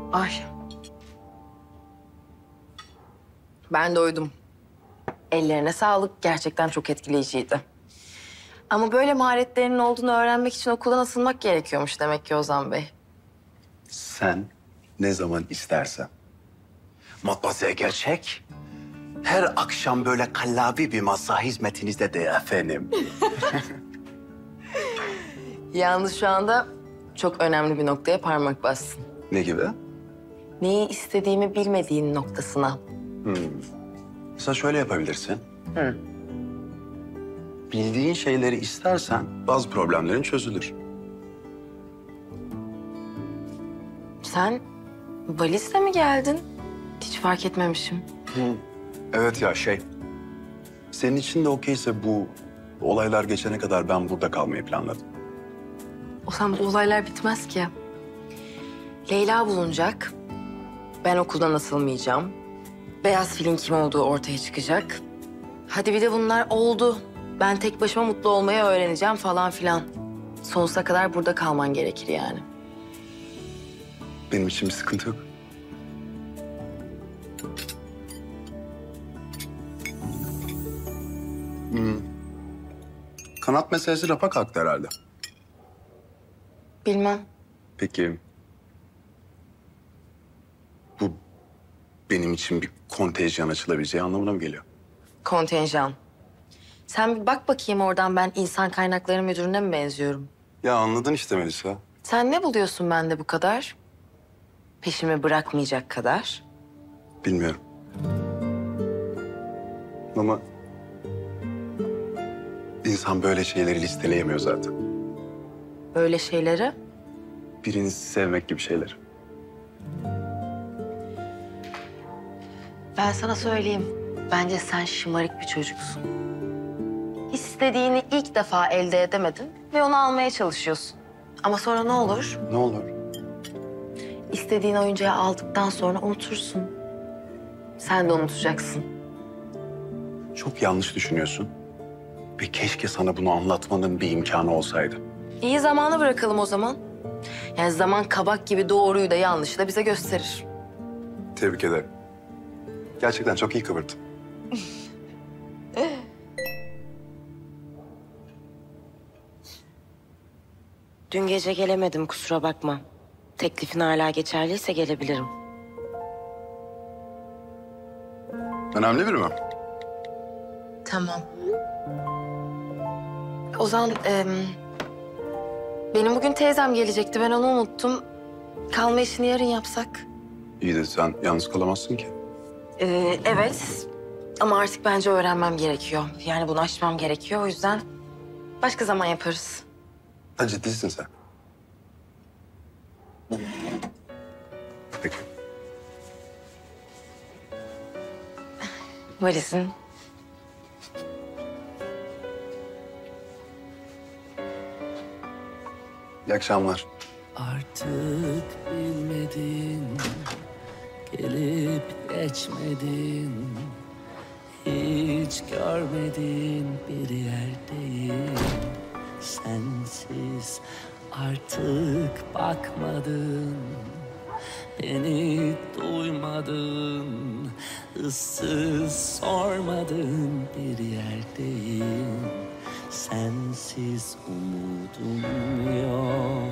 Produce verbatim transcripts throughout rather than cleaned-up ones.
Ay. Ben doydum. Ellerine sağlık. Gerçekten çok etkileyiciydi. Ama böyle maharetlerinin olduğunu öğrenmek için okuldan atılmak gerekiyormuş demek ki Ozan Bey. Sen ne zaman istersen. Matbaasaya gerçek. Her akşam böyle kallavi bir masa hizmetinizde de efendim. Yalnız şu anda çok önemli bir noktaya parmak bastın. Ne gibi? Neyi istediğimi bilmediğin noktasına. Hmm. Mesela şöyle yapabilirsin. Hı. Bildiğin şeyleri istersen bazı problemlerin çözülür. Sen valizle mi geldin? Hiç fark etmemişim. Hı. Evet ya şey. Senin için de okeyse bu olaylar geçene kadar ben burada kalmayı planladım. Ozan bu olaylar bitmez ki. Leyla bulunacak. Ben okuldan asılmayacağım. Beyaz filin kim olduğu ortaya çıkacak. Hadi bir de bunlar oldu. Ben tek başıma mutlu olmayı öğreneceğim falan filan. Sonsuza kadar burada kalman gerekir yani. Benim için bir sıkıntı yok. Hmm. Kanat meselesi rafa kalktı herhalde. Bilmem. Peki bu benim için bir kontenjan açılabileceği anlamına mı geliyor? Kontenjan. Sen bir bak bakayım oradan, ben insan kaynakları müdürüne mi benziyorum? Ya anladın işte Melisa. Sen ne buluyorsun bende bu kadar? Peşimi bırakmayacak kadar. Bilmiyorum. Ama insan böyle şeyleri listeleyemiyor zaten. Böyle şeyleri. Birini sevmek gibi şeyler. Ben sana söyleyeyim. Bence sen şımarık bir çocuksun. İstediğini ilk defa elde edemedin ve onu almaya çalışıyorsun. Ama sonra ne olur? Ne olur? İstediğin oyuncağı aldıktan sonra unutursun. Sen de unutacaksın. Çok yanlış düşünüyorsun. Ve keşke sana bunu anlatmanın bir imkanı olsaydı. İyi, zamanı bırakalım o zaman. Yani zaman kabak gibi doğruyu da yanlışı da bize gösterir. Tebrik ederim. Gerçekten çok iyi kıvırdın. Dün gece gelemedim, kusura bakma. Teklifin hala geçerliyse gelebilirim. Önemli biri mi? Tamam. Ozan, e, benim bugün teyzem gelecekti. Ben onu unuttum. Kalma işini yarın yapsak. İyi de sen yalnız kalamazsın ki. Ee, evet. Ama artık bence öğrenmem gerekiyor. Yani bunu aşmam gerekiyor. O yüzden başka zaman yaparız. Ha, ciddisin sen. Peki. Valizin. İyi akşamlar. Artık bilmedin, gelip geçmedin, hiç görmedin bir yerdeyim. Sensiz artık bakmadın, beni duymadın, ıssız sormadın bir yerdeyim. Sensiz umudum yok,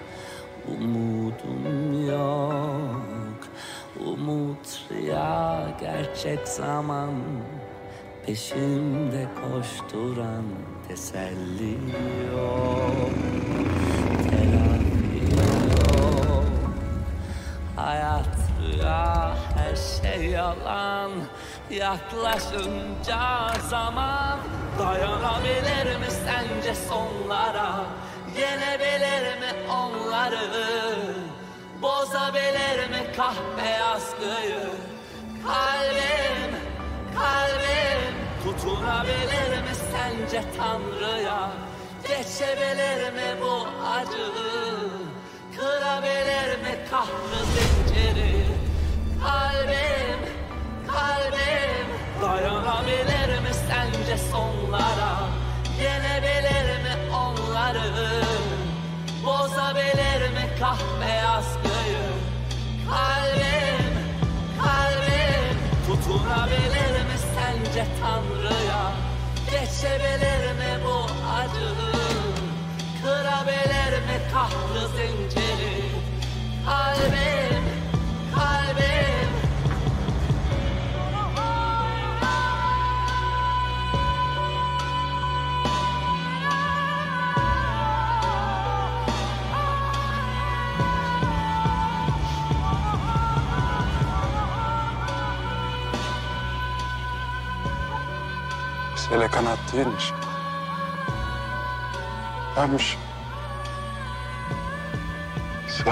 umudum yok. Umut rüya, gerçek zaman, peşimde koşturan teselli yok, telafi yok. Hayat rüya, her şey yalan. Yaklaşınca zaman dayanabilir mi sence sonlara? Yenebilir mi onları? Bozabilir mi kahpe askıyı? Kalbim, kalbim tutunabilir mi sence Tanrı'ya? Geçebilir mi bu acıyı? Kırabilir mi kahrı zinciri? Kalbim, kalbim dayanabilir mi sence sonlara? Yenebilir mi onları? Bozabilir mi kahpe askıyı? Kalbim, kalbim tutunabilir mi sence Tanrı'ya? Geçebilir mi bu acıyı? Kırabilir mi kahrı zinciri? Kalbim, kalbim. Mesele kanat değilmiş. Benmiş. Sen...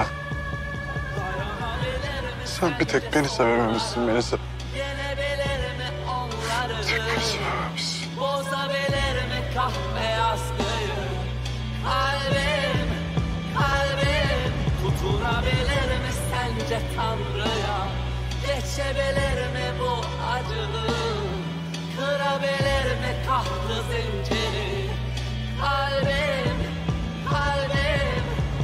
Sen bir tek beni sevememişsin Melisa. Yenebilir mi onları? Tek beni sevememişsin. Bozabilir mi kahbeyaz kıyı? Kalbim, kalbim tutunabilir mi sence Tanrı'ya? Geçebilir mi bu acıyı? Kırabilir mi kahrı zinciri? Kalbim, kalbim.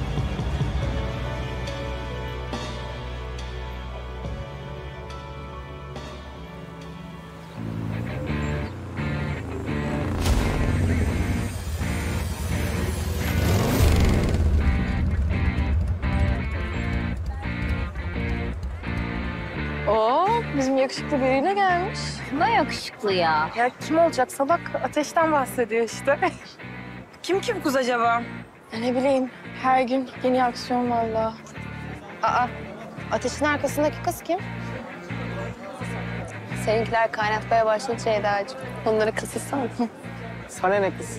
Oo, bizim yakışıklı biriyle gelmiş. Ne yakışıklı ya. Ya kim olacak? Salak Ateş'ten bahsediyor işte. Kim ki bu kız acaba? Ya ne bileyim, her gün yeni aksiyon vallahi. Aa, Ateşin arkasındaki kız kim? Seninkiler kaynatmaya başladı Ceyda'cığım. Onları kısırsan. Sana ne kız?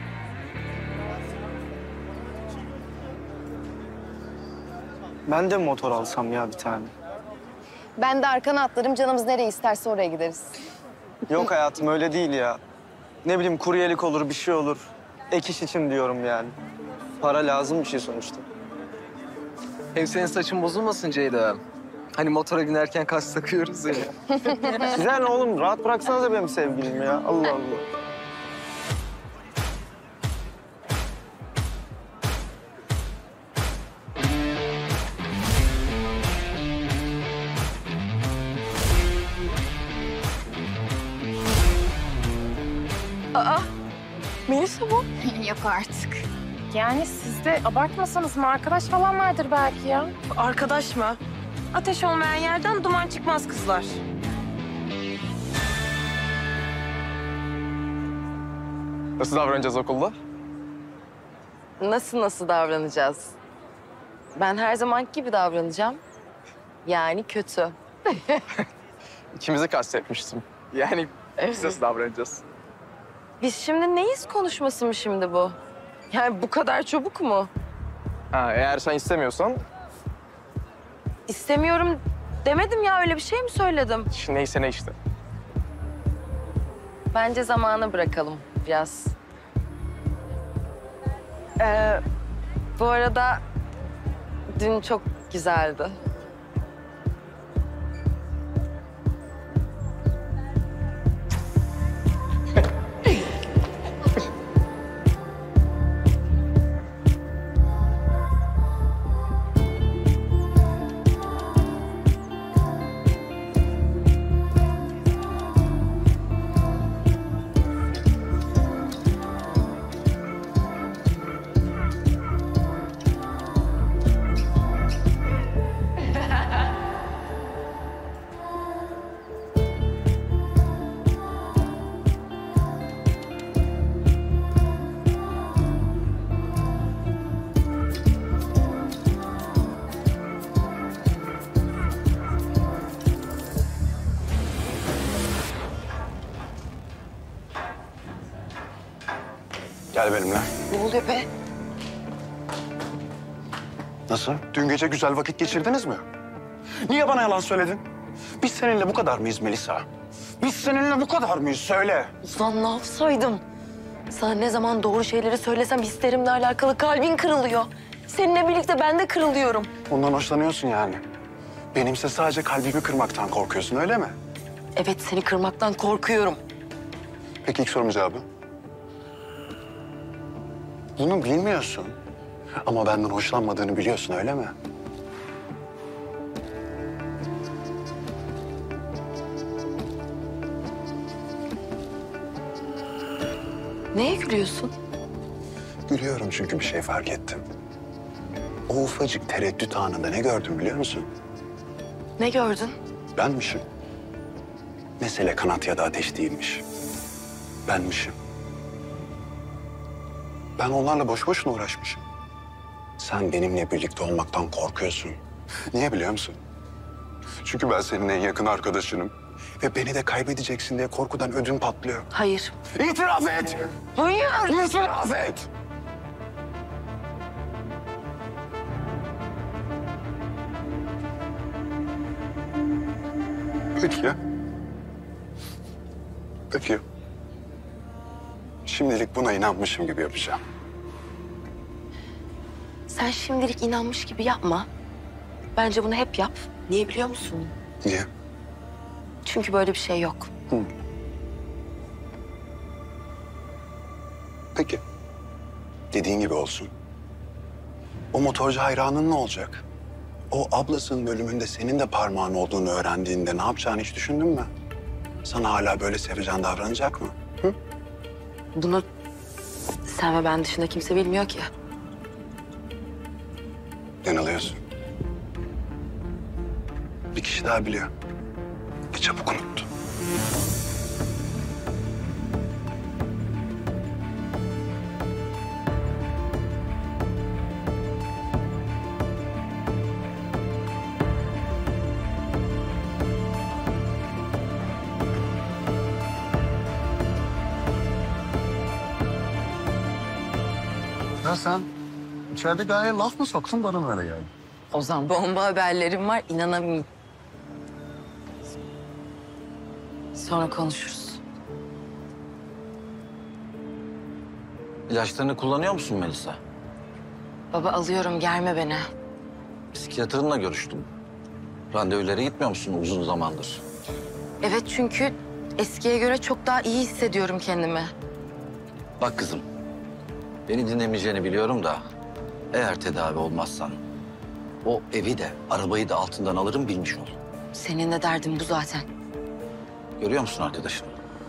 Ben de mi motor alsam ya bir tane? Ben de arkana atlarım, canımız nereye isterse oraya gideriz. Yok hayatım öyle değil ya. Ne bileyim kuryelik olur, bir şey olur. Ek iş için diyorum yani. Para lazım bir şey sonuçta. Hem senin saçın bozulmasın Ceyda. Hani motora binerken kask takıyoruz ya. Size ne oğlum? Rahat bıraksanıza benim sevgilim ya. Allah Allah. Melisa bu. Yok artık. Yani siz de abartmasanız mı? Arkadaş falan vardır belki ya. Arkadaş mı? Ateş olmayan yerden duman çıkmaz kızlar. Nasıl davranacağız okulda? Nasıl nasıl davranacağız? Ben her zamanki gibi davranacağım. Yani kötü. İkimizi kastetmiştim. Yani biz nasıl davranacağız? Biz şimdi neyiz konuşması mı şimdi bu? Yani bu kadar çabuk mu? Ha, eğer sen istemiyorsan İstemiyorum demedim ya, öyle bir şey mi söyledim? neyse ne işte. Bence zamana bırakalım biraz. Ee, bu arada dün çok güzeldi. Gel benimle. Ne oluyor be? Nasıl? Dün gece güzel vakit geçirdiniz mi? Niye bana yalan söyledin? Biz seninle bu kadar mıyız Melisa? Biz seninle bu kadar mıyız? Söyle. Ulan ne yapsaydım? Sana ne zaman doğru şeyleri söylesem hislerimle alakalı kalbin kırılıyor. Seninle birlikte ben de kırılıyorum. Ondan hoşlanıyorsun yani. Benimse sadece kalbimi kırmaktan korkuyorsun, öyle mi? Evet, seni kırmaktan korkuyorum. Peki ilk sorum cevabı. Bunu bilmiyorsun. Ama benden hoşlanmadığını biliyorsun, öyle mi? Neye gülüyorsun? Gülüyorum çünkü bir şey fark ettim. O ufacık tereddüt anında ne gördüm biliyor musun? Ne gördün? Benmişim. Mesele kanat ya da ateş değilmiş. Benmişim. Ben onlarla boş boşuna uğraşmışım. Sen benimle birlikte olmaktan korkuyorsun. Niye biliyor musun? Çünkü ben senin en yakın arkadaşınım. Ve beni de kaybedeceksin diye korkudan ödüm patlıyor. Hayır. İtiraf et! Hayır. İtiraf et! Peki ya. Peki ya. Şimdilik buna inanmışım gibi yapacağım. Sen şimdilik inanmış gibi yapma. Bence bunu hep yap. Niye biliyor musun? Niye? Çünkü böyle bir şey yok. Peki. Dediğin gibi olsun. O motorcu hayranın ne olacak? O ablasının bölümünde senin de parmağın olduğunu öğrendiğinde ne yapacağını hiç düşündün mü? Sana hala böyle sevecen davranacak mı? Hı? Bunu sen ve ben dışında kimse bilmiyor ki. Yanılıyorsun. Bir kişi daha biliyor. Ve çabuk unuttu. Ya sen içeride gayet laf mı soktun bana böyle yani? Ozan, bomba haberlerim var, inanamayın. Sonra konuşuruz. İlaçlarını kullanıyor musun Melisa? Baba alıyorum, germe beni. Psikiyatrınla görüştüm. Randevulara gitmiyor musun uzun zamandır? Evet, çünkü eskiye göre çok daha iyi hissediyorum kendimi. Bak kızım, beni dinlemeyeceğini biliyorum da eğer tedavi olmazsan o evi de arabayı da altından alırım bilmiş ol. Senin de derdin bu zaten. Görüyor musun arkadaşını?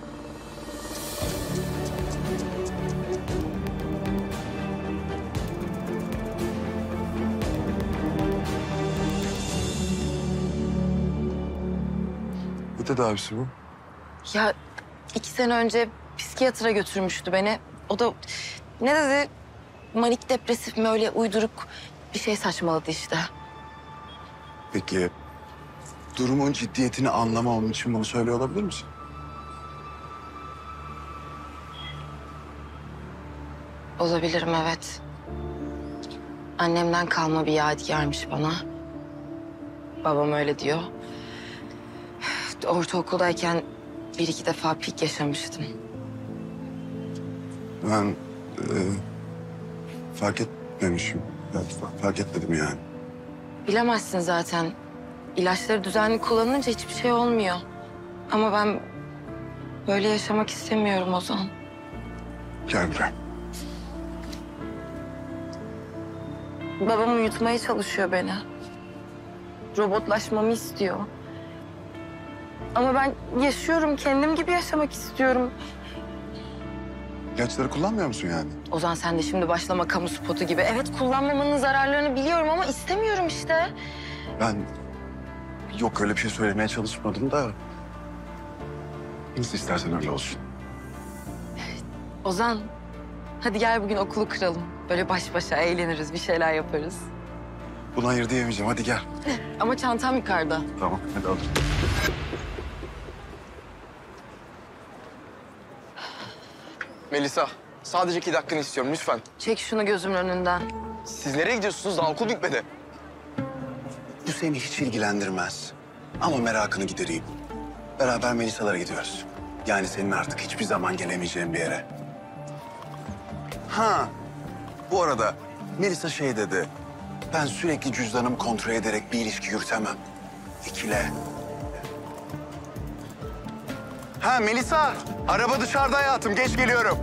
Ne tedavisi bu? Ya iki sene önce psikiyatra götürmüştü beni. O da ne dedi? Manik depresif mi öyle uyduruk bir şey saçmaladı işte. Peki durumun ciddiyetini anlamam için bunu söylüyor olabilir misin? Olabilirim, evet. Annemden kalma bir yadigarmış bana. Babam öyle diyor. Ortaokuldayken bir iki defa pik yaşamıştım. Ben e, fark etmemişim. Ben fa- fark etmedim yani. Bilemezsin zaten. İlaçları düzenli kullanınca hiçbir şey olmuyor. Ama ben böyle yaşamak istemiyorum Ozan. Gel buraya. Babam uyutmaya çalışıyor beni. Robotlaşmamı istiyor. Ama ben yaşıyorum, kendim gibi yaşamak istiyorum. İlaçları kullanmıyor musun yani? Ozan sen de şimdi başlama kamu spotu gibi. Evet kullanmamanın zararlarını biliyorum ama istemiyorum işte. Ben yok öyle bir şey söylemeye çalışmadım da. Nasıl istersen öyle olsun. Ozan hadi gel bugün okulu kıralım. Böyle baş başa eğleniriz, bir şeyler yaparız. Buna hayır diyemeyeceğim. Hadi gel. Ama çantam yukarıda. Tamam hadi al. Melisa, sadece iki dakikanı istiyorum lütfen. Çek şunu gözümün önünden. Siz nereye gidiyorsunuz? Daha okul bitmedi. Bu seni hiç ilgilendirmez. Ama merakını gidereyim. Beraber Melisa'lara gidiyoruz. Yani senin artık hiçbir zaman gelemeyeceğin bir yere. Ha, bu arada Melisa şey dedi. Ben sürekli cüzdanımı kontrol ederek bir ilişki yürütemem. İkile. Ha Melisa, araba dışarıda hayatım. Geç geliyorum.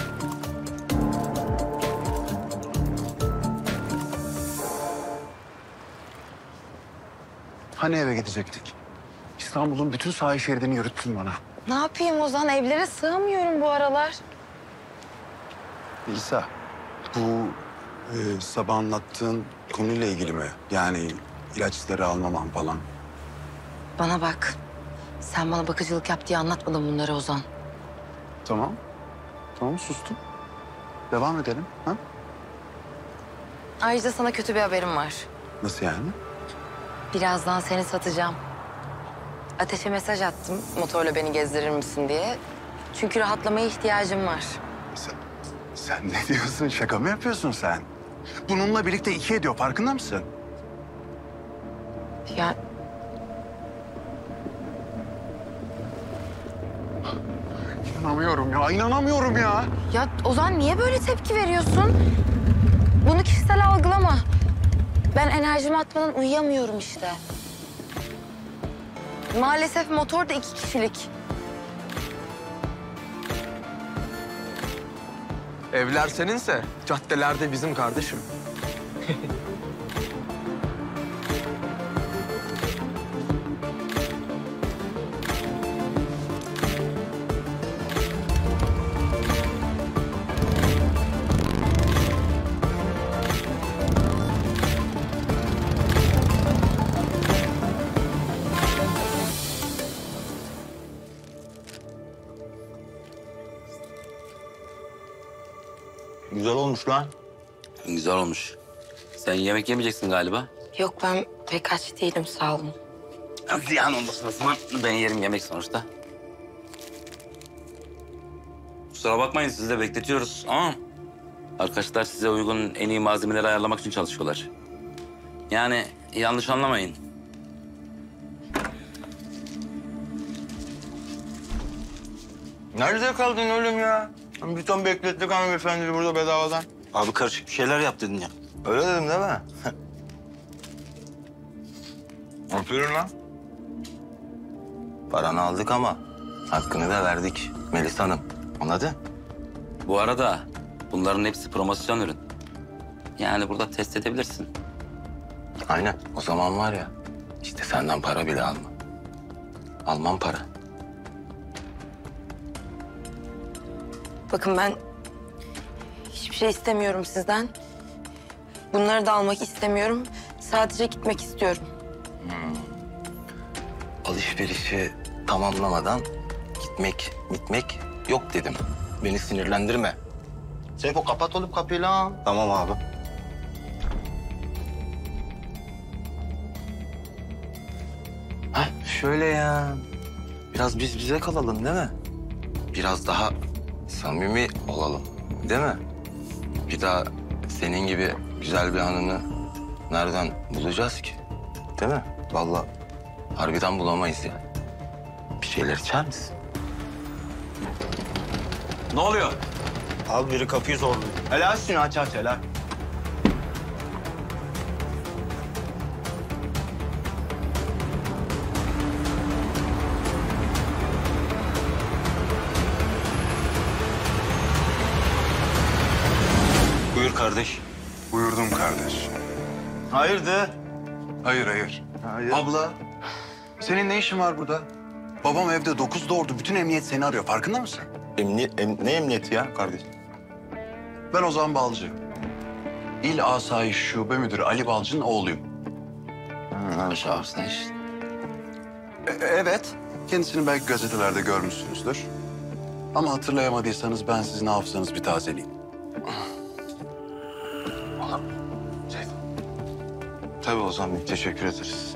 Hani eve gidecektik? İstanbul'un bütün sahil şeridini yürüttün bana. Ne yapayım Ozan? Evlere sığamıyorum bu aralar. Melisa, bu e, sabah anlattığın konuyla ilgili mi? Yani ilaçları almamam falan. Bana bak. Sen bana bakıcılık yap diye anlatmadın bunları Ozan. Tamam. Tamam, sustum. Devam edelim. Ha? Ayrıca sana kötü bir haberim var. Nasıl yani? Birazdan seni satacağım. Ateşe mesaj attım motorla beni gezdirir misin diye. Çünkü rahatlamaya ihtiyacım var. Sen, sen ne diyorsun? Şaka mı yapıyorsun sen? Bununla birlikte iki ediyor, farkında mısın? Ya İnanamıyorum ya, inanamıyorum ya. Ya Ozan niye böyle tepki veriyorsun? Bunu kişisel algılama. Ben enerjimi atmadan uyuyamıyorum işte. Maalesef motor da iki kişilik. Evler seninse caddeler de bizim kardeşim. Güzel olmuş lan. Güzel olmuş. Sen yemek yemeyeceksin galiba. Yok ben pek aç değilim sağ olun. Ziyan olmasın o zaman. Ben yerim yemek sonuçta. Kusura bakmayın sizi de bekletiyoruz ama... arkadaşlar size uygun en iyi malzemeleri ayarlamak için çalışıyorlar. Yani yanlış anlamayın. Nerede kaldın oğlum ya? Bir ton beklettik hanımefendi burada bedavadan. Abi karışık bir şeyler yap dedin ya. Öyle dedim değil mi? Aferin lan. Paranı aldık ama hakkını da verdik Melisa Hanım. Anladın? Bu arada bunların hepsi promosyon ürün. Yani burada test edebilirsin. Aynen. O zaman var ya, işte senden para bile alma. Almam para. Bakın ben hiçbir şey istemiyorum sizden. Bunları da almak istemiyorum. Sadece gitmek istiyorum. Alışverişi tamamlamadan gitmek, gitmek yok dedim. Beni sinirlendirme. Seyfo kapat oğlum kapıyı lan. Tamam abi. Hah, şöyle ya. Biraz biz bize kalalım değil mi? Biraz daha samimi olalım değil mi? Bir daha senin gibi güzel bir hanımı nereden bulacağız ki? Değil mi? Vallahi harbiden bulamayız yani. Bir şeyler içer misin? Ne oluyor? Abi biri kapıyı zorluyor. Helal olsun aç aç helal. Buyur kardeş. Buyurdum kardeş. Hayırdır? Hayır, hayır. Hayır. Abla, senin ne işin var burada? Babam evde dokuzda ordu. Bütün emniyet seni arıyor. Farkında mısın? Emniyet, em, ne emniyeti ya kardeş? Ben Ozan Balcı. İl Asayiş Şube Müdürü Ali Balcı'nın oğluyum. Ha, şahsın işte. E- evet. Kendisini belki gazetelerde görmüşsünüzdür. Ama hatırlayamadıysanız ben sizin hafızanızı bir tazeleyeyim. Tabii Ozan Bey, teşekkür ederiz.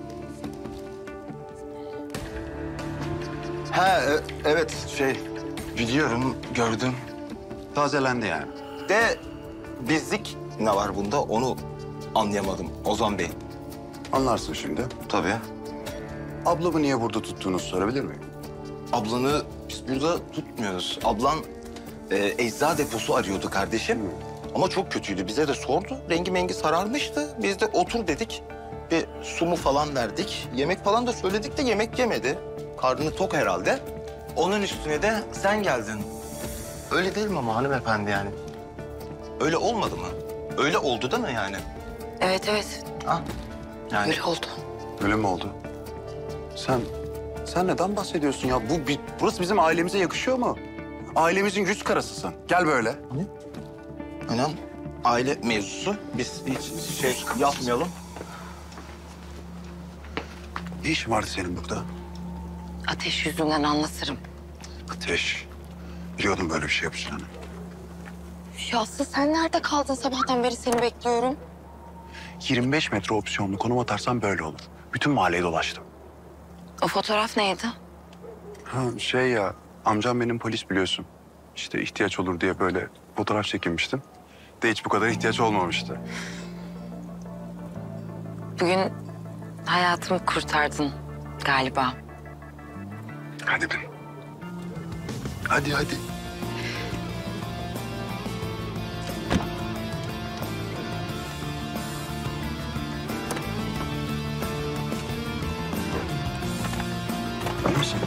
Ha, e- evet şey, biliyorum, gördüm. Tazelendi yani. De bizlik ne var bunda onu anlayamadım Ozan Bey. Anlarsın şimdi. Tabii. Ablamı niye burada tuttuğunuzu sorabilir miyim? Ablanı biz burada tutmuyoruz. Ablan e, ecza deposu arıyordu kardeşim. Ama çok kötüydü. Bize de sordu. Rengi mengi sararmıştı. Biz de otur dedik. Bir su mu falan verdik. Yemek falan da söyledik de yemek yemedi. Karnı tok herhalde. Onun üstüne de sen geldin. Öyle değil mi ama hanımefendi yani? Öyle olmadı mı? Öyle oldu değil mi yani? Evet evet Ha? Yani öyle oldu. Öyle mi oldu? Sen, sen neden bahsediyorsun ya? Bu, bi- burası bizim ailemize yakışıyor mu? Ailemizin yüz karasısın. Gel böyle. Aynen. Aile mevzusu. Biz hiç şey yapmayalım. Ne işin vardı senin burada? Ateş yüzünden anlatırım. Ateş. Biliyordum böyle bir şey yapacağını. Ya Aslı sen nerede kaldın? Sabahtan beri seni bekliyorum. yirmi beş metre opsiyonlu konum atarsan böyle olur. Bütün mahalleyi dolaştım. O fotoğraf neydi? Ha şey ya, amcam benim polis biliyorsun. İşte ihtiyaç olur diye böyle fotoğraf çekinmiştim. De hiç bu kadar ihtiyaç olmamıştı. Bugün hayatımı kurtardın galiba. Hadi bin. Hadi hadi. Nasıl?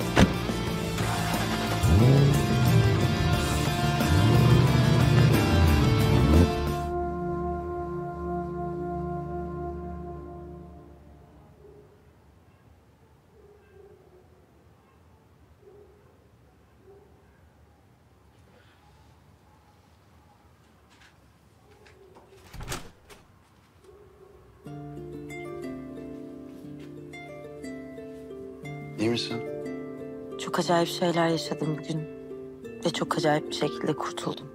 İyi misin? Çok acayip şeyler yaşadım bugün. Ve çok acayip bir şekilde kurtuldum.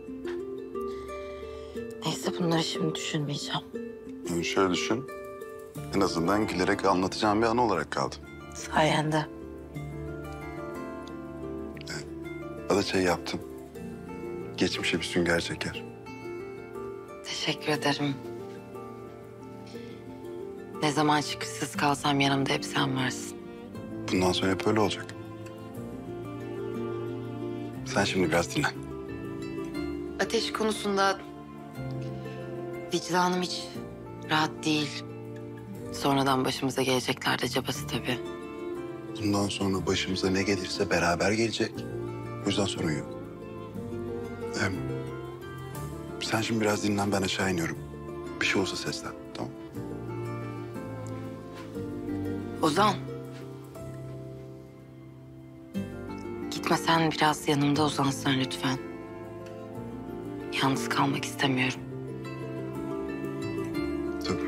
Neyse bunları şimdi düşünmeyeceğim. Yani şöyle düşün. En azından gülerek anlatacağım bir an olarak kaldı. Sayende. Ya da şey yaptım. Geçmişe bir sünger çeker. Teşekkür ederim. Ne zaman çıkışsız kalsam yanımda hep sen varsın. Bundan sonra hep öyle olacak. Sen şimdi biraz dinlen. Ateş konusunda vicdanım hiç rahat değil. Sonradan başımıza gelecekler de cabası tabii. Bundan sonra başımıza ne gelirse beraber gelecek. O yüzden sorun yok. Hem sen şimdi biraz dinlen, ben aşağı iniyorum. Bir şey olsa seslen, tamam? Ozan. Gitmesen biraz yanımda uzansan lütfen. Yalnız kalmak istemiyorum. Tabii.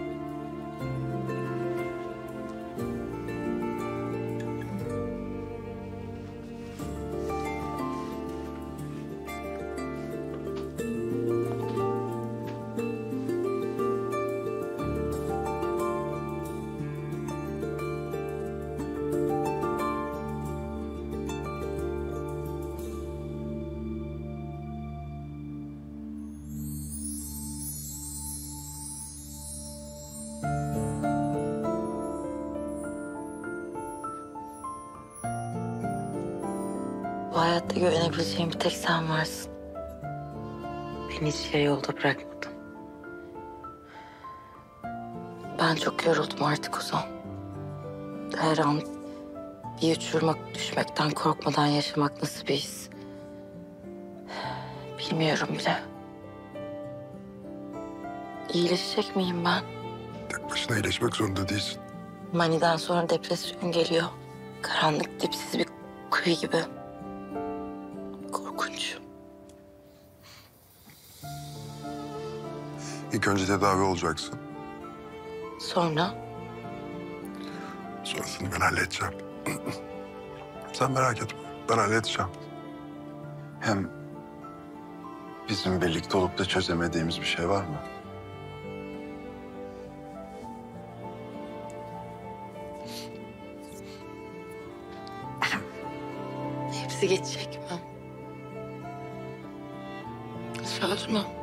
Bu hayatta güvenebileceğim bir tek sen varsın. Beni hiç yarı yolda bırakmadın. Ben çok yoruldum artık Ozan. Her an bir uçuruma düşmekten korkmadan yaşamak nasıl bir his? Bilmiyorum bile. İyileşecek miyim ben? Tek başına iyileşmek zorunda değilsin. Maniden sonra depresyon geliyor. Karanlık, dipsiz bir kuyu gibi. Korkunç. İlk önce tedavi olacaksın. Sonra? Sonrasını ben halledeceğim. Sen merak etme, ben halledeceğim. Hem bizim birlikte olup da çözemediğimiz bir şey var mı? Hepsi geçecek mi? Söz mü?